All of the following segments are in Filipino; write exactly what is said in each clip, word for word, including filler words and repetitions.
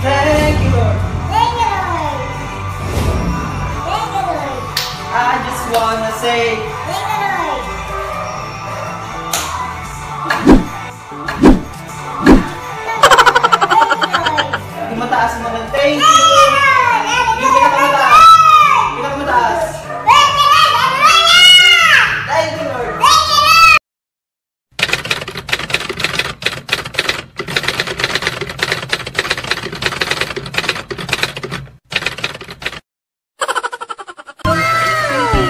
Thank you, Lord. Thank you, Lord. Thank you, Lord. I just wanna say, Thank you, Lord. yung mataas mo ng thank you. Yung pinakamataas. Pinakamataas. Thank you, Lord.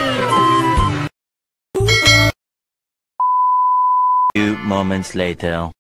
Few moments later.